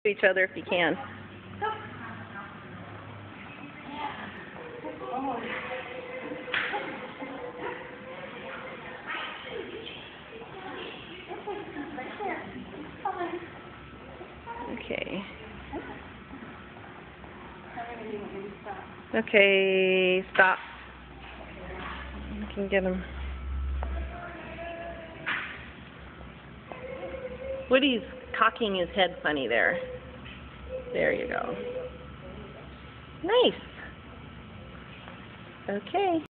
each other if you can. Okay. Okay, stop. You can get him. Woody's cocking his head funny there. There you go. Nice. Okay.